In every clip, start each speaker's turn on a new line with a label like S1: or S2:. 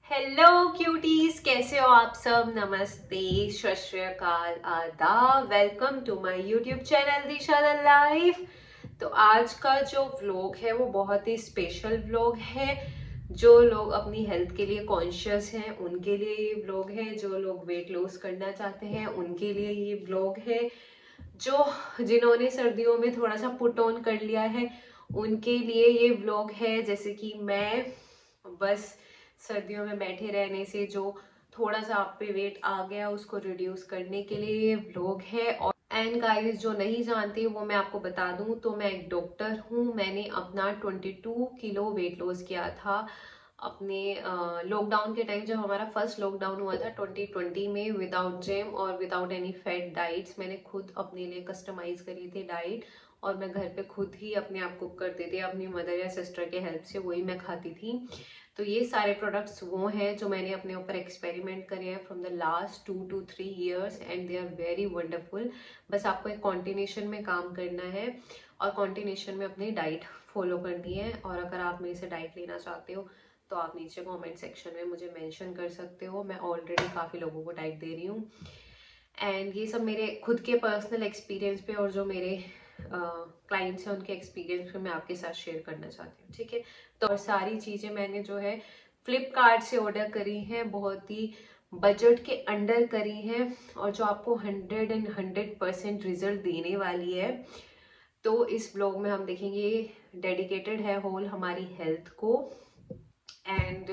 S1: Hello cuties, कैसे हो आप सब। नमस्ते, सत श्री अकाल, आदाब। Welcome to my YouTube channel Disha the life. तो आज का जो व्लॉग है वो बहुत ही स्पेशल व्लॉग है। जो लोग अपनी हेल्थ के लिए कॉन्शियस हैं उनके लिए ये व्लॉग है। जो लोग वेट लॉस करना चाहते हैं उनके लिए ये व्लॉग है। जो जिन्होंने सर्दियों में थोड़ा सा पुट ऑन कर लिया है उनके लिए ये व्लॉग है। जैसे कि मैं बस सर्दियों में बैठे रहने से जो थोड़ा सा आप पे वेट आ गया उसको रिड्यूस करने के लिए ये व्लॉग है। और एंड गाइस, जो नहीं जानते वो मैं आपको बता दूं तो मैं एक डॉक्टर हूँ। मैंने अपना 22 किलो वेट लॉस किया था अपने लॉकडाउन के टाइम। जब हमारा फर्स्ट लॉकडाउन हुआ था 2020 में, विदाउट जिम और विदाउट एनी फैट डाइट्स मैंने खुद अपने लिए कस्टमाइज करी थी डाइट। और मैं घर पे खुद ही अपने आप कुक करती थी अपनी मदर या सिस्टर के हेल्प से, वही मैं खाती थी। तो ये सारे प्रोडक्ट्स वो हैं जो मैंने अपने ऊपर एक्सपेरिमेंट करे हैं from the last 2 to 3 years and they are very wonderful. बस आपको एक कॉन्टिन्यूशन में काम करना है और कॉन्टिन्यूशन में अपनी डाइट फॉलो करनी है। और अगर आप मेरे से डाइट लेना चाहते हो तो आप नीचे कमेंट सेक्शन में मुझे मेंशन कर सकते हो। मैं ऑलरेडी काफ़ी लोगों को डाइट दे रही हूँ एंड ये सब मेरे खुद के पर्सनल एक्सपीरियंस पे और जो मेरे क्लाइंट्स हैं उनके एक्सपीरियंस पे मैं आपके साथ शेयर करना चाहती हूँ, ठीक है। तो और सारी चीज़ें मैंने जो है फ्लिपकार्ट से ऑर्डर करी हैं, बहुत ही बजट के अंडर करी हैं और जो आपको 100% रिजल्ट देने वाली है। तो इस ब्लॉग में हम देखेंगे, डेडिकेटेड है होल हमारी हेल्थ को। एंड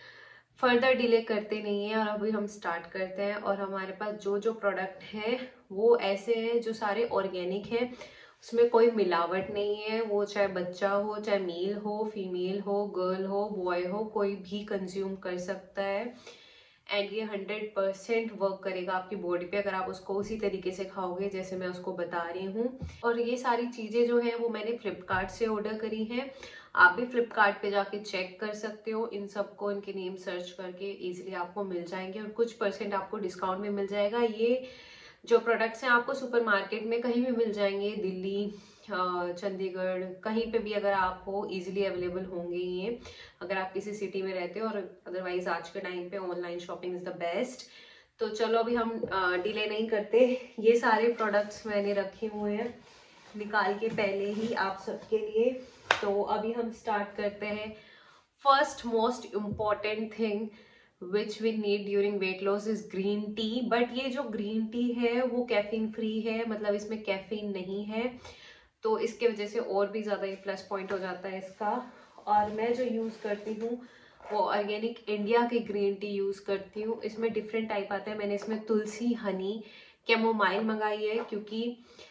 S1: फर्दर डिले करते नहीं है और अभी हम स्टार्ट करते हैं। और हमारे पास जो जो प्रोडक्ट है वो ऐसे हैं जो सारे ऑर्गेनिक हैं, उसमें कोई मिलावट नहीं है। वो चाहे बच्चा हो, चाहे मेल हो, फीमेल हो, गर्ल हो, बॉय हो, कोई भी कंज्यूम कर सकता है। एंड ये 100% वर्क करेगा आपकी बॉडी पे अगर आप उसको उसी तरीके से खाओगे जैसे मैं उसको बता रही हूँ। और ये सारी चीज़ें जो हैं वो मैंने फ्लिपकार्ट से ऑर्डर करी हैं। आप भी फ्लिपकार्ट पे जाके चेक कर सकते हो, इन सबको इनके नेम सर्च करके इजीली आपको मिल जाएंगे और कुछ परसेंट आपको डिस्काउंट में मिल जाएगा। ये जो प्रोडक्ट्स हैं आपको सुपरमार्केट में कहीं भी मिल जाएंगे, दिल्ली, चंडीगढ़, कहीं पे भी अगर आप हो इजीली अवेलेबल होंगे ये, अगर आप किसी सिटी में रहते हो। और अदरवाइज आज के टाइम पे online shopping is the best. तो चलो अभी हम डिले नहीं करते। ये सारे प्रोडक्ट्स मैंने रखे हुए हैं निकाल के पहले ही आप सबके लिए। तो अभी हम स्टार्ट करते हैं। First most important thing which we need during weight loss is green tea. But ये जो ग्रीन टी है वो कैफीन फ्री है, मतलब इसमें कैफीन नहीं है। तो इसके वजह से और भी ज़्यादा ये प्लस पॉइंट हो जाता है इसका। और मैं जो यूज़ करती हूँ वो ऑर्गेनिक इंडिया की ग्रीन टी यूज़ करती हूँ। इसमें डिफरेंट टाइप आता है। मैंने इसमें तुलसी, हनी, कैमोमाइल मंगाई है क्योंकि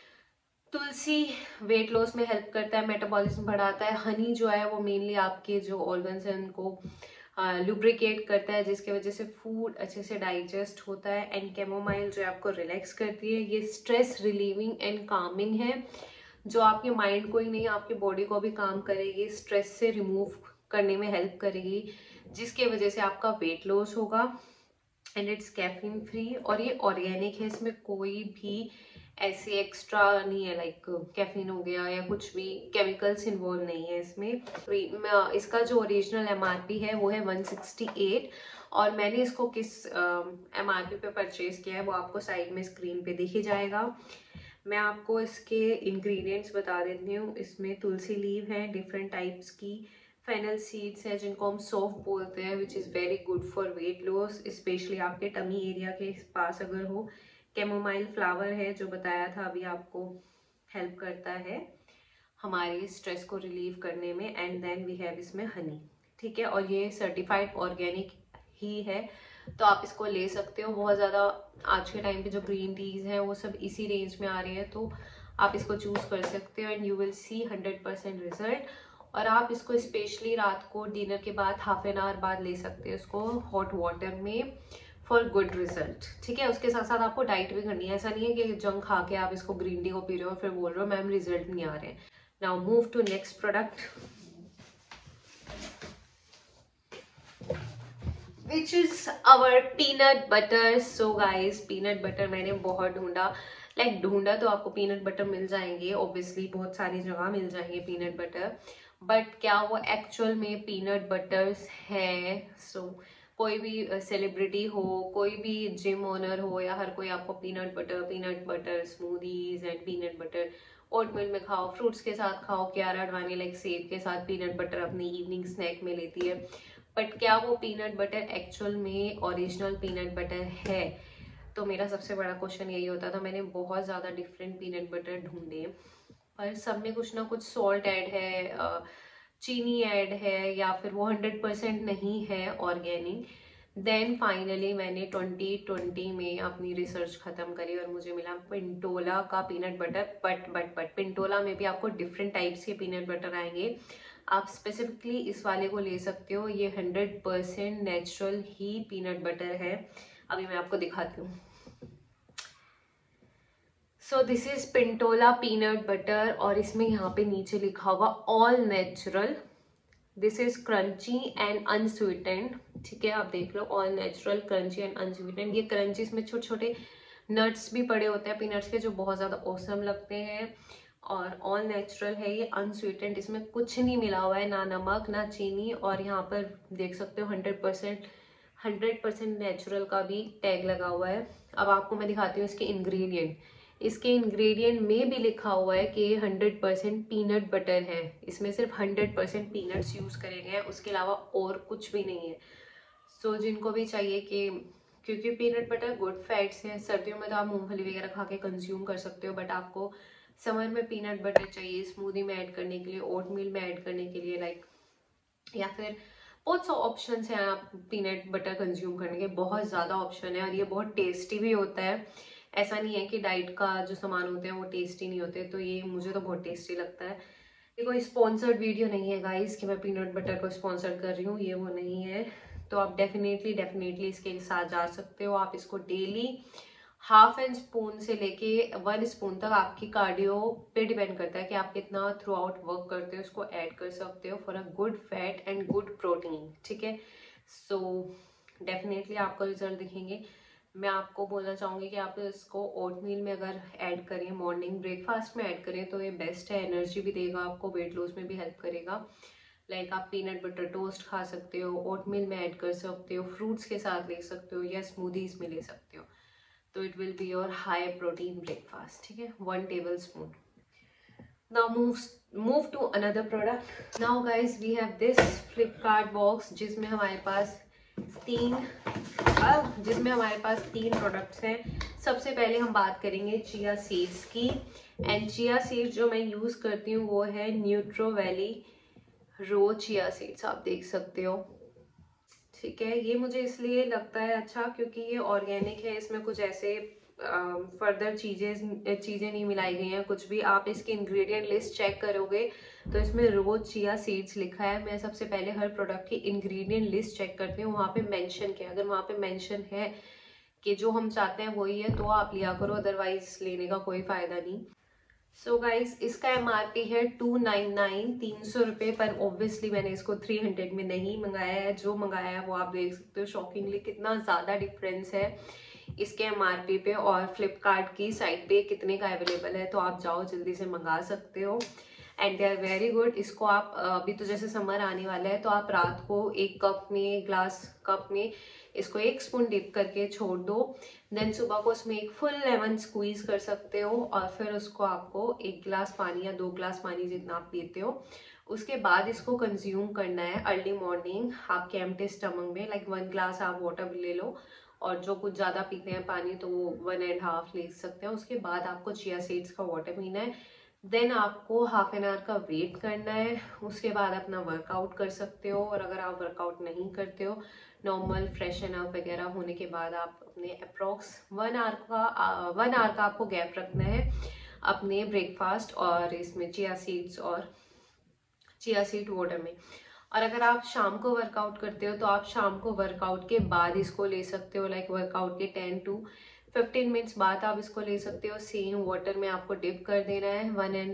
S1: तुलसी वेट लॉस में हेल्प करता है, मेटाबॉलिज्म बढ़ाता है। हनी जो है वो मेनली आपके जो ऑर्गन्स हैं उनको लुब्रिकेट करता है जिसकी वजह से फूड अच्छे से डाइजेस्ट होता है। एंड कैमोमाइल जो है आपको रिलैक्स करती है। ये स्ट्रेस रिलीविंग एंड कामिंग है, जो आपके माइंड को ही नहीं आपकी बॉडी को भी काम करेगी, स्ट्रेस से रिमूव करने में हेल्प करेगी जिसकी वजह से आपका वेट लॉस होगा। एंड इट्स कैफीन फ्री और ये ऑर्गेनिक है, इसमें कोई भी ऐसे एक्स्ट्रा नहीं है लाइक कैफीन हो गया या कुछ भी केमिकल्स इन्वॉल्व नहीं है इसमें। तो इसका जो ओरिजिनल एमआरपी है वो है 168 और मैंने इसको किस एमआरपी पे परचेज किया है वो आपको साइड में स्क्रीन पे दिख ही जाएगा। मैं आपको इसके इंग्रेडिएंट्स बता देती हूँ। इसमें तुलसी लीव है डिफरेंट टाइप्स की, फेनल सीड्स है जिनको हम सौंफ बोलते हैं which is very good for weight loss, specially आपके टमी एरिया के पास अगर हो। कैमोमाइल फ्लावर है जो बताया था अभी आपको, हेल्प करता है हमारे स्ट्रेस को रिलीव करने में। एंड देन वी हैव इसमें हनी, ठीक है। और ये सर्टिफाइड ऑर्गेनिक ही है तो आप इसको ले सकते हो। बहुत ज़्यादा आज के टाइम पे जो ग्रीन टीज़ हैं वो सब इसी रेंज में आ रही हैं तो आप इसको चूज़ कर सकते हो and you will see 100% result. और आप इसको स्पेशली रात को डिनर के बाद हाफ एन आवर बाद ले सकते हो इसको हॉट वाटर में फॉर गुड रिजल्ट, ठीक है। उसके साथ साथ आपको डाइट भी करनी है, ऐसा नहीं है कि जंक खा के आप इसको ग्रीन टी को पी रहे हो फिर बोल रहे हो मैम रिजल्ट नहीं आ रहे हैं। Now move to next product which is our peanut butter. So guys, peanut butter मैंने बहुत ढूंढा, ढूंढा तो आपको पीनट बटर मिल जाएंगे ऑब्वियसली, बहुत सारी जगह मिल जाएंगे पीनट बटर, बट क्या वो एक्चुअल में पीनट बटर्स है? सो कोई भी सेलिब्रिटी हो, कोई भी जिम ओनर हो, या हर कोई आपको peanut butter smoothies and peanut butter oatmeal में खाओ, फ्रूट्स के साथ खाओ। कियारा अडवाणी लाइक सेब के साथ पीनट बटर अपनी इवनिंग स्नैक में लेती है, बट क्या वो पीनट बटर एक्चुअल में ओरिजिनल पीनट बटर है? तो मेरा सबसे बड़ा क्वेश्चन यही होता था। मैंने बहुत ज़्यादा डिफरेंट पीनट बटर ढूंढे, पर सब में कुछ ना कुछ सॉल्ट ऐड है, चीनी ऐड है, या फिर वो 100% नहीं है ऑर्गेनिक। देन फाइनली मैंने 2020 में अपनी रिसर्च खत्म करी और मुझे मिला पिंटोला का पीनट बटर। बट पिंटोला में भी आपको डिफरेंट टाइप्स के पीनट बटर आएंगे। आप स्पेसिफिकली इस वाले को ले सकते हो, ये 100% नेचुरल ही पीनट बटर है। अभी मैं आपको दिखाती हूँ। So this is Pintola peanut butter, और इसमें यहाँ पे नीचे लिखा होगा all natural. This is crunchy and unsweetened. ठीक है, आप देख लो, all natural crunchy and unsweetened. ये क्रंची, इसमें छोटे छोटे नट्स भी पड़े होते हैं पीनट्स के, जो बहुत ज़्यादा औसम लगते हैं। और ऑल नेचुरल है ये, अनस्वीटेंड, इसमें कुछ नहीं मिला हुआ है, ना नमक ना चीनी। और यहाँ पर देख सकते हो 100% नेचुरल का भी टैग लगा हुआ है। अब आपको मैं दिखाती हूँ इसके इंग्रेडिएंट। इसके इंग्रेडिएंट में भी लिखा हुआ है कि 100% पीनट बटर है। इसमें सिर्फ 100% पीनट्स यूज़ करे गए हैं, उसके अलावा और कुछ भी नहीं है। सो जिनको भी चाहिए कि, क्योंकि पीनट बटर गुड फैट्स हैं, सर्दियों में तो आप मूंगफली वगैरह खा के कंज्यूम कर सकते हो, बट आपको समर में पीनट बटर चाहिए स्मूदी में ऐड करने के लिए, ओटमील में ऐड करने के लिए, लाइक, या फिर बहुत सा ऑप्शन हैं आप पीनट बटर कंज्यूम करने के। बहुत ज़्यादा ऑप्शन है और ये बहुत टेस्टी भी होता है। ऐसा नहीं है कि डाइट का जो सामान होते हैं वो टेस्टी नहीं होते, तो ये मुझे तो बहुत टेस्टी लगता है। ये कोई स्पॉन्सर्ड वीडियो नहीं है गाइस कि मैं पीनट बटर को स्पॉन्सर कर रही हूँ, ये वो नहीं है। तो आप डेफिनेटली इसके साथ जा सकते हो। आप इसको डेली हाफ एंड स्पून से लेके 1 स्पून तक, आपकी कार्डियो पे डिपेंड करता है कि आप कितना थ्रू आउट वर्क करते हो, इसको ऐड कर सकते हो for a good fat and good protein. ठीक है, सो डेफिनेटली आपको रिजल्ट दिखेंगे। मैं आपको बोलना चाहूँगी कि आप इसको ओटमील में अगर ऐड करें, मॉर्निंग ब्रेकफास्ट में ऐड करें, तो ये बेस्ट है। एनर्जी भी देगा आपको, वेट लॉस में भी हेल्प करेगा। लाइक आप पीनट बटर टोस्ट खा सकते हो, ओटमील में ऐड कर सकते हो, फ्रूट्स के साथ ले सकते हो, या स्मूदीज में ले सकते हो। तो it will be your high protein breakfast. ठीक है, 1 tablespoon. Now move to another product. Now guys, we have this Flipkart box जिसमें हमारे पास तीन प्रोडक्ट्स हैं। सबसे पहले हम बात करेंगे चिया सीड्स की। एंड चिया सीड्स जो मैं यूज़ करती हूँ वो है Nutro Valley raw chia seeds, आप देख सकते हो। ठीक है, ये मुझे इसलिए लगता है अच्छा क्योंकि ये ऑर्गेनिक है, इसमें कुछ ऐसे फर्दर चीज़ें नहीं मिलाई गई हैं कुछ भी। आप इसकी इंग्रेडिएंट लिस्ट चेक करोगे तो इसमें रोज चिया सीड्स लिखा है। मैं सबसे पहले हर प्रोडक्ट की इंग्रेडिएंट लिस्ट चेक करती हूँ, वहाँ पे मेंशन किया, अगर वहाँ पे मेंशन है कि जो हम चाहते हैं वही है तो आप लिया करो, अदरवाइज लेने का कोई फ़ायदा नहीं। सो गाइज, इसका MRP है 299, 300 रुपये, पर ऑब्वियसली मैंने इसको 300 में नहीं मंगाया है। जो मंगाया है वो आप देख सकते हो, शॉकिंगली कितना ज़्यादा डिफरेंस है इसके MRP पे और फ्लिपकार्ट की साइट पे कितने का अवेलेबल है। तो आप जाओ जल्दी से मंगा सकते हो and they are very good. इसको आप अभी तो जैसे समर आने वाला है तो आप रात को एक ग्लास कप में इसको 1 स्पून डिप करके छोड़ दो। देन सुबह को उसमें एक फुल लेमन स्क्वीज कर सकते हो और फिर उसको आपको 1 गिलास पानी या 2 गिलास पानी जितना आप पीते हो उसके बाद इसको कंज्यूम करना है अर्ली मॉर्निंग आपके एम्प्टी स्टमक में। लाइक 1 गिलास आप वाटर ले लो और जो कुछ ज़्यादा पीते हैं पानी तो वो 1.5 ले सकते हैं। उसके बाद आपको चिया सीड्स का वाटर पीना है। देन आपको हाफ एन आवर का वेट करना है, उसके बाद अपना वर्कआउट कर सकते हो। और अगर आप वर्कआउट नहीं करते हो, नॉर्मल फ्रेशन अप वगैरह होने के बाद आप अपने अप्रॉक्स 1 आवर का आपको गैप रखना है अपने ब्रेकफास्ट और इसमें चिया सीड्स और चिया सीड वाटर में। और अगर आप शाम को वर्कआउट करते हो तो आप शाम को वर्कआउट के बाद इसको ले सकते हो। लाइक वर्कआउट के 10 to 15 मिनट्स बाद आप इसको ले सकते हो। सेम वाटर में आपको डिप कर देना है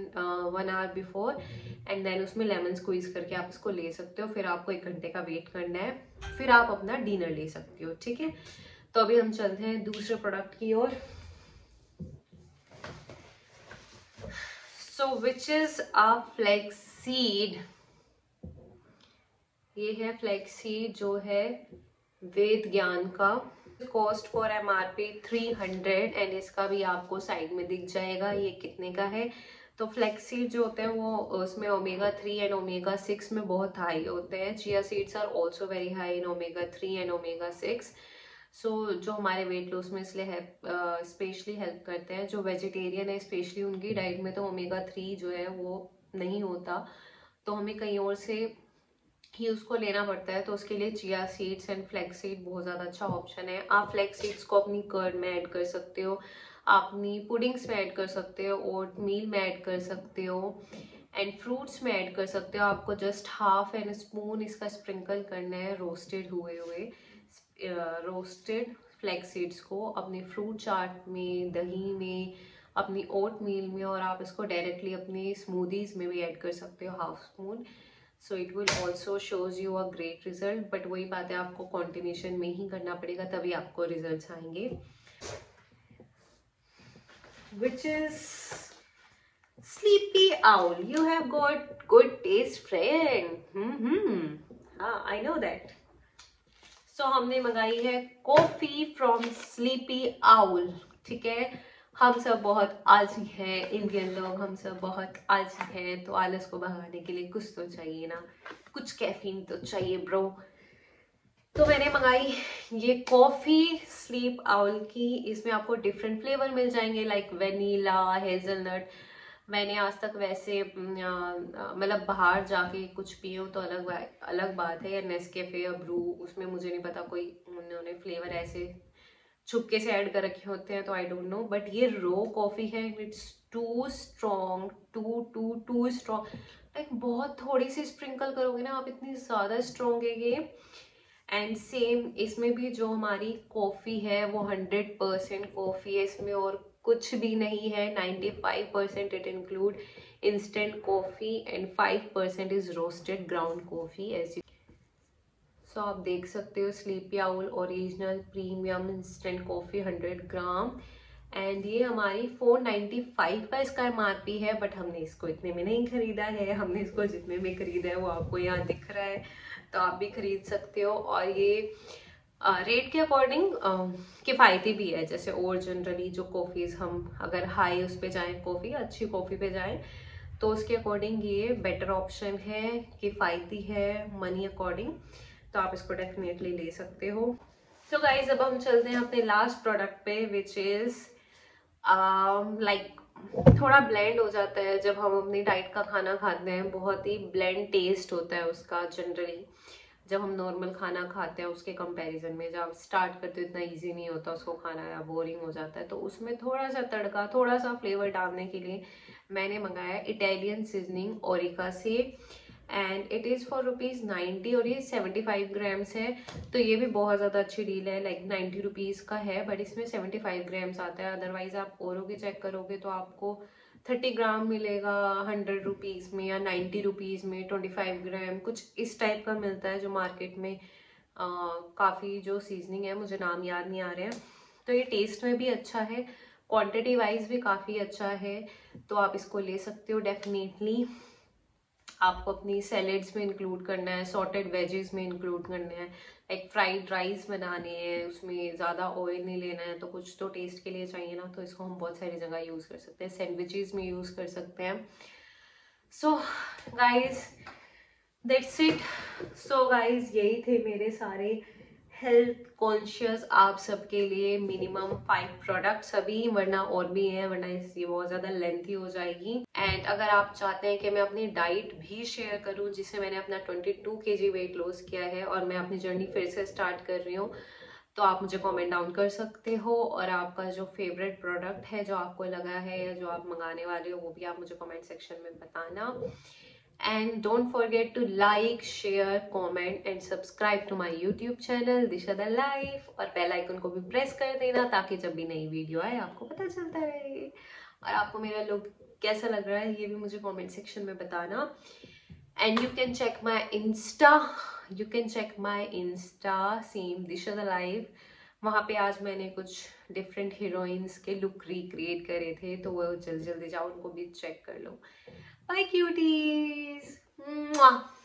S1: 1 आवर बिफोर एंड देन उसमें लेमन स्क्वीज करके आप इसको ले सकते हो। फिर आपको 1 घंटे का वेट करना है, फिर आप अपना डिनर ले सकते हो। ठीक है, तो अभी हम चलते हैं दूसरे प्रोडक्ट की ओर। So which is a flax seed. ये है फ्लैक्स सीड जो है वेद ज्ञान का। कॉस्ट फॉर MRP 300 एंड इसका भी आपको साइड में दिख जाएगा ये कितने का है। तो फ्लैक्स सीड जो होते हैं वो उसमें ओमेगा 3 एंड ओमेगा 6 में बहुत हाई होते हैं। Chia seeds are also very high in omega 3 and omega 6। So जो हमारे वेट लॉस में इसलिए स्पेशली हेल्प करते हैं। जो वेजिटेरियन है स्पेशली उनकी डाइट में तो ओमेगा 3 जो है वो नहीं होता, तो हमें कहीं और से ही उसको लेना पड़ता है। तो उसके लिए chia seeds and flax seed बहुत ज़्यादा अच्छा ऑप्शन है। आप फ्लैक्स सीड्स को अपनी कर्ड में ऐड कर सकते हो, अपनी पुडिंग्स में ऐड कर सकते हो, ओट मील में ऐड कर सकते हो एंड फ्रूट्स में ऐड कर सकते हो। आपको जस्ट हाफ एन स्पून इसका स्प्रिंकल करना है रोस्टेड हुए हुए रोस्टेड फ्लैक्स सीड्स को अपने फ्रूट चाट में, दही में, अपनी ओट मील में, और आप इसको डायरेक्टली अपने स्मूदीज में भी ऐड कर सकते हो half spoon. So it will also shows you a great result. But वही बात है, आपको कॉन्टिन्यूशन में ही करना पड़ेगा तभी आपको रिजल्ट्स आएंगे। Which is Sleepy Owl. You have got good taste friend. हाँ, आई नो दैट। सो हमने मंगाई है कॉफी फ्रॉम स्लीपी आउल। ठीक है, हम सब बहुत आलसी हैं, इंडियन लोग हम सब बहुत आलसी हैं, तो आलस को भगाने के लिए कुछ तो चाहिए ना, कुछ कैफीन तो चाहिए ब्रो। तो मैंने मंगाई ये कॉफी स्लीप आउल की। इसमें आपको डिफरेंट फ्लेवर मिल जाएंगे लाइक वेनीला, हेजलनट। मैंने आज तक वैसे मतलब बाहर जाके कुछ पिए हो तो अलग बात है, या नेस्कैफे या ब्रू, उसमें मुझे नहीं पता कोई उन्होंने फ्लेवर ऐसे छुपके से ऐड कर रखे होते हैं, तो आई डोंट नो। बट ये रो कॉफी है, it's too strong, too strong. Like बहुत थोड़ी सी स्प्रिंकल करोगे ना आप, इतनी ज्यादा स्ट्रॉन्ग है ये। एंड सेम इसमें भी जो हमारी कॉफ़ी है वो 100% कॉफ़ी है इसमें, और कुछ भी नहीं है। 95% it include instant coffee and 5% is roasted ground coffee. ऐसी सो आप देख सकते हो, Sleepy Owl original premium instant coffee 100 gram. And ये हमारी 495 का इसका MRP है, बट हमने इसको इतने में नहीं खरीदा है। हमने इसको जितने में खरीदा है वो आपको यहाँ दिख रहा है, तो आप भी खरीद सकते हो। और ये रेट के अकॉर्डिंग किफ़ायती भी है। जैसे और जनरली जो कॉफ़ीज़ हम अगर हाई उस पर जाएँ, कॉफ़ी अच्छी कॉफ़ी पे जाएँ, तो उसके अकॉर्डिंग ये बेटर ऑप्शन है, किफ़ायती है मनी अकॉर्डिंग, तो आप इसको डेफिनेटली ले सकते हो। तो गाइज अब हम चलते हैं अपने लास्ट प्रोडक्ट पे, विच इज़ लाइक थोड़ा ब्लेंड हो जाता है जब हम अपनी डाइट का खाना खाते हैं। बहुत ही ब्लेंड टेस्ट होता है उसका जनरली, जब हम नॉर्मल खाना खाते हैं उसके कंपैरिजन में। जब स्टार्ट करते हो इतना इजी नहीं होता उसको खाना, या बोरिंग हो जाता है। तो उसमें थोड़ा सा तड़का, थोड़ा सा फ्लेवर डालने के लिए मैंने मंगाया इटालियन सीजनिंग ओरिका से, एंड इट इज़ फॉर ₹90 और ये 75 ग्राम्स है। तो ये भी बहुत ज़्यादा अच्छी डील है, लाइक 90 रुपीज़ का है बट इसमें 75 ग्राम्स आता है। अदरवाइज आप औरों के चेक करोगे तो आपको 30 ग्राम मिलेगा 100 रुपीज़ में, या 90 रुपीज़ में 25 ग्राम, कुछ इस टाइप का मिलता है जो मार्केट में काफ़ी जो सीजनिंग है, मुझे नाम याद नहीं आ रहे हैं। तो ये टेस्ट में भी अच्छा है, क्वांटिटी वाइज भी काफ़ी अच्छा है, तो आप इसको ले सकते हो डेफिनेटली। आपको अपनी सैलेड्स में इंक्लूड करना है, सॉर्टेड वेजेस में इंक्लूड करना है, लाइक फ्राइड राइस बनाने हैं, उसमें ज़्यादा ऑयल नहीं लेना है, तो कुछ तो टेस्ट के लिए चाहिए ना, तो इसको हम बहुत सारी जगह यूज़ कर सकते हैं, सैंडविचेस में यूज़ कर सकते हैं। So guys that's it. So guys यही थे मेरे सारे हेल्थ कॉन्शियस आप सबके लिए मिनिमम 5 प्रोडक्ट्स अभी, वरना और भी हैं, वरना ये बहुत ज़्यादा लेंथी हो जाएगी। एंड अगर आप चाहते हैं कि मैं अपनी डाइट भी शेयर करूं, जिससे मैंने अपना 22 kg वेट लॉस किया है और मैं अपनी जर्नी फिर से स्टार्ट कर रही हूँ, तो आप मुझे कमेंट डाउन कर सकते हो। और आपका जो फेवरेट प्रोडक्ट है जो आपको लगा है या जो आप मंगाने वाले हो, वो भी आप मुझे कमेंट सेक्शन में बताना। And don't forget to like, share, comment and subscribe to my YouTube channel Disha the life, और बेल आइकन को भी प्रेस कर देना ताकि जब भी नई वीडियो आए आपको पता चलता रहे। और आपको मेरा लुक कैसा लग रहा है ये भी मुझे कमेंट सेक्शन में बताना। And you can check my insta same Disha the life. वहाँ पे आज मैंने कुछ डिफरेंट हीरोइंस के लुक रिक्रिएट करे थे, तो वो जल्दी जल्दी जाओ उनको भी चेक कर लो। Bye cuties! Mwah!